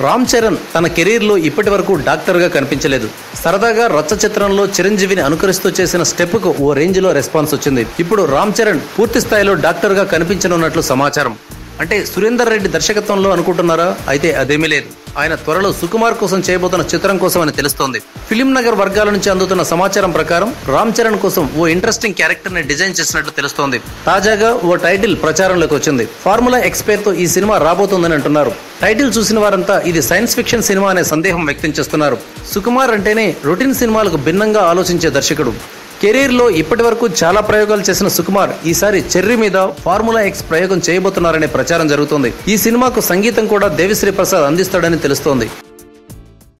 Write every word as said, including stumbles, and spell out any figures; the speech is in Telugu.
రామ్ చరణ్ తన కెరీర్ లో ఇప్పటి వరకు డాక్టర్ గా కనిపించలేదు. సరదాగా రచ్చ చిత్రంలో చిరంజీవిని అనుకరిస్తూ చేసిన స్టెప్ కు ఓ రేంజ్ లో రెస్పాన్స్ వచ్చింది. ఇప్పుడు రామ్ చరణ్ పూర్తి స్థాయిలో డాక్టర్ గా కనిపించనున్నట్లు సమాచారం. అంటే సురేందర్ రెడ్డి దర్శకత్వంలో అనుకుంటున్నారా? అయితే అదేమీ లేదు. ఆయన త్వరలో సుకుమార్ కోసం చేయబోతున్న చిత్రం కోసం అని తెలుస్తోంది. ఫిలిం నగర్ వర్గాల నుంచి అందుతున్న సమాచారం ప్రకారం రామ్ చరణ్ కోసం ఓ ఇంట్రెస్టింగ్ క్యారెక్టర్ ని డిజైన్ చేసినట్లు తెలుస్తోంది. తాజాగా ఓ టైటిల్ ప్రచారంలోకి వచ్చింది. ఫార్ములా ఎక్స్ పేరుతో ఈ సినిమా రాబోతోందని అంటున్నారు. టైటిల్ చూసిన వారంతా ఇది సైన్స్ ఫిక్షన్ సినిమా అనే సందేహం వ్యక్తం చేస్తున్నారు. సుకుమార్ అంటేనే రొటీన్ సినిమాలకు భిన్నంగా ఆలోచించే దర్శకుడు. కెరీర్ లో ఇప్పటి వరకు చాలా ప్రయోగాలు చేసిన సుకుమార్ ఈసారి చెర్రీ మీద ఫార్ములా ఎక్స్ ప్రయోగం చేయబోతున్నారనే ప్రచారం జరుగుతోంది. ఈ సినిమాకు సంగీతం కూడా దేవిశ్రీ ప్రసాద్ అందిస్తాడని తెలుస్తోంది.